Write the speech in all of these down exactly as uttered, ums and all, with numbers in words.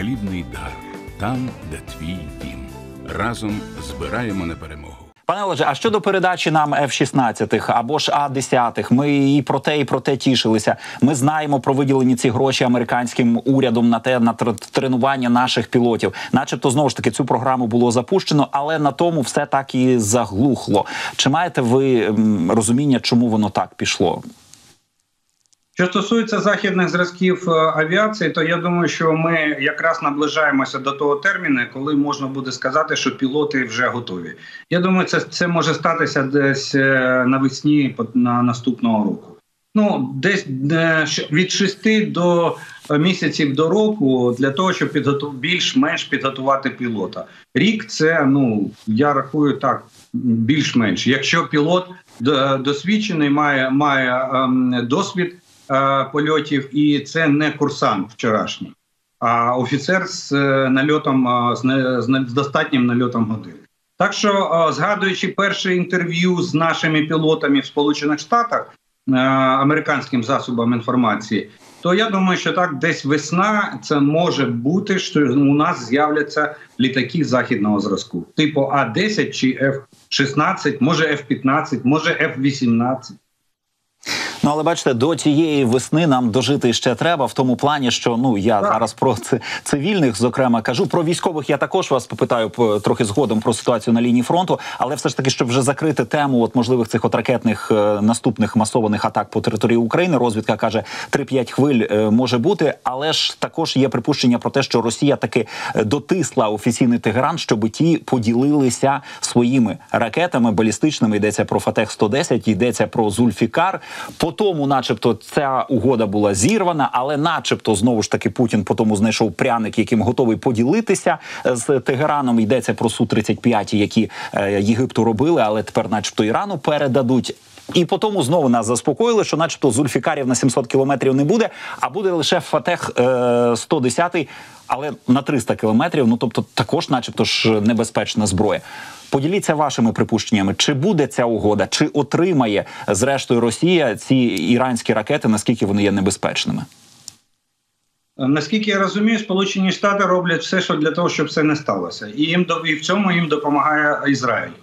хлібний дар. Там, де твій дім. Разом збираємо на перемогу. Пане Олеже, а щодо передачі нам еф шістнадцять або ж а десять, ми і про те, і про те тішилися. Ми знаємо про виділені ці гроші американським урядом на те, на тренування наших пілотів. Начебто, знову ж таки, цю програму було запущено, але на тому все так і заглухло. Чи маєте ви розуміння, чому воно так пішло? Що стосується західних зразків авіації, то я думаю, що ми якраз наближаємося до того терміну, коли можна буде сказати, що пілоти вже готові. Я думаю, це, це може статися десь навесні на наступного року. Ну, десь від шести до місяців до року для того, щоб підготу... більш-менш підготувати пілота. Рік – це, ну, я рахую так, більш-менш. Якщо пілот досвідчений, має, має ем, досвід польотів, і це не курсант вчорашній, а офіцер з нальотом, з достатнім нальотом годин. Так що, згадуючи перше інтерв'ю з нашими пілотами в Сполучених Штатах, американським засобам інформації, то я думаю, що так десь весна це може бути, що у нас з'являться літаки західного зразку. Типу а десять чи еф шістнадцять, може еф п'ятнадцять, може еф вісімнадцять. Ну, але бачите, до тієї весни нам дожити ще треба, в тому плані, що, ну, я так. зараз про цивільних, зокрема, кажу. Про військових я також вас попитаю трохи згодом про ситуацію на лінії фронту, але все ж таки, щоб вже закрити тему от можливих цих от ракетних е, наступних масованих атак по території України, розвідка каже, три-п'ять хвиль е, може бути, але ж також є припущення про те, що Росія таки дотисла офіційний Тегеран, щоб ті поділилися своїми ракетами балістичними, йдеться про Фатех сто десять, йдеться про Зульфікар. По тому, начебто, ця угода була зірвана, але начебто, знову ж таки, Путін по тому знайшов пряник, яким готовий поділитися з Тегераном. Йдеться про Су тридцять п'ять, які е, Єгипту робили, але тепер начебто Ірану передадуть. І по тому знову нас заспокоїли, що начебто Зульфікарів на сімсот кілометрів не буде, а буде лише Фатех е, сто десять, але на триста кілометрів, ну тобто також начебто ж небезпечна зброя. Поділіться вашими припущеннями, чи буде ця угода, чи отримає зрештою Росія ці іранські ракети, наскільки вони є небезпечними? Наскільки я розумію, Сполучені Штати роблять все, що для того, щоб це не сталося. І, їм, і в цьому їм допомагає Ізраїль.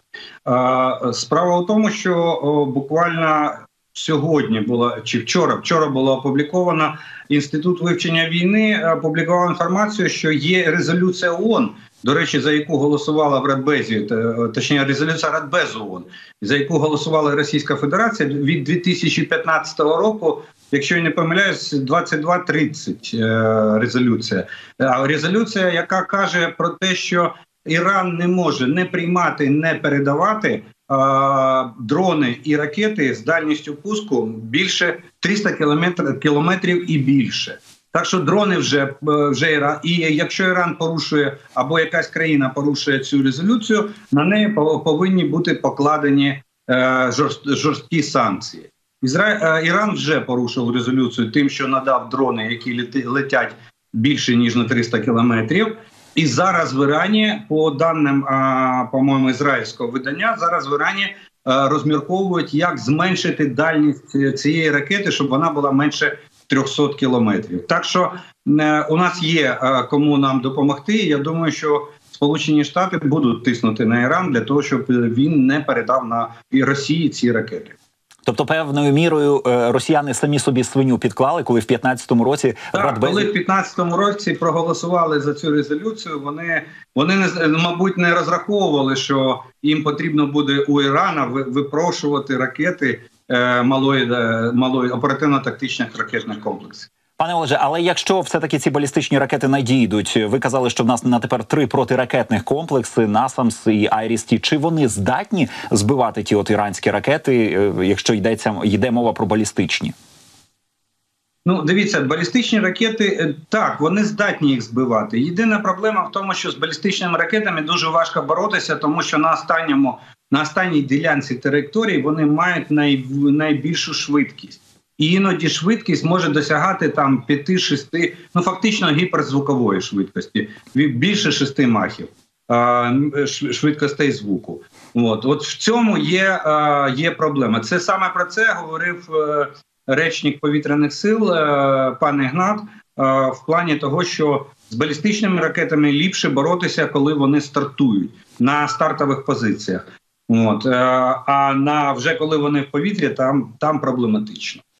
Справа в тому, що буквально сьогодні було, чи вчора, вчора було опубліковано, Інститут вивчення війни опублікував інформацію, що є резолюція ООН, до речі, за яку голосувала в Радбезі, точніше, резолюція Радбезу ООН, за яку голосувала Російська Федерація від дві тисячі п'ятнадцятого року, якщо я не помиляюсь, двадцять два тридцять резолюція. Резолюція, яка каже про те, що Іран не може не приймати, не передавати а, дрони і ракети з дальністю пуску більше триста кілометрів і більше. Так що дрони вже, вже Іран, і якщо Іран порушує або якась країна порушує цю резолюцію, на неї повинні бути покладені е, жорст, жорсткі санкції. Ізра... Іран вже порушив резолюцію тим, що надав дрони, які летять більше ніж на триста кілометрів. І зараз в Ірані, по даним, по-моєму, ізраїльського видання, зараз в Ірані розмірковують, як зменшити дальність цієї ракети, щоб вона була менше трьохсот кілометрів. Так що у нас є кому нам допомогти. Я думаю, що Сполучені Штати будуть тиснути на Іран для того, щоб він не передав на Росії ці ракети. Тобто, певною мірою росіяни самі собі свиню підклали, коли в п'ятнадцятому році... Так, Радбезі... коли в п'ятнадцятому році проголосували за цю резолюцію, вони, вони не, мабуть, не розраховували, що їм потрібно буде у Ірана випрошувати ракети е, малої, малої оперативно-тактичних ракетних комплексів. Пане Олеже, але якщо все-таки ці балістичні ракети надійдуть, ви казали, що в нас на тепер три протиракетних комплекси, насамс і Айріс-Ті, чи вони здатні збивати ті от іранські ракети, якщо йдеться, йде мова про балістичні? Ну, дивіться, балістичні ракети, так, вони здатні їх збивати. Єдина проблема в тому, що з балістичними ракетами дуже важко боротися, тому що на останньому, на останній ділянці території вони мають най, найбільшу швидкість. І іноді швидкість може досягати там п'яти-шести, ну фактично гіперзвукової швидкості, більше шести махів швидкостей звуку. От, от в цьому є, є проблема. Це саме про це говорив речник повітряних сил пан Ігнат в плані того, що З балістичними ракетами ліпше боротися, коли вони стартують на стартових позиціях. От, а на вже коли вони в повітрі, там, там проблематично.